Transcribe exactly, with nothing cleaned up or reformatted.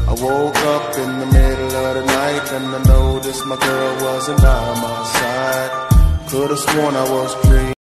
I woke up in the middle of the night and I noticed my girl wasn't by my side. Could've sworn I was dreaming.